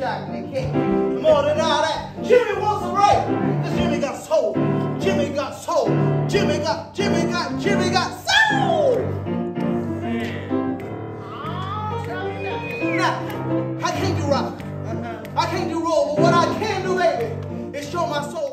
chocolate cake. More than all that, Jimmy wants a break. Cause Jimmy got soul. Jimmy got soul. Jimmy got soul. Now, I can't do rock. I can't do roll, but what I can do, baby, is show my soul.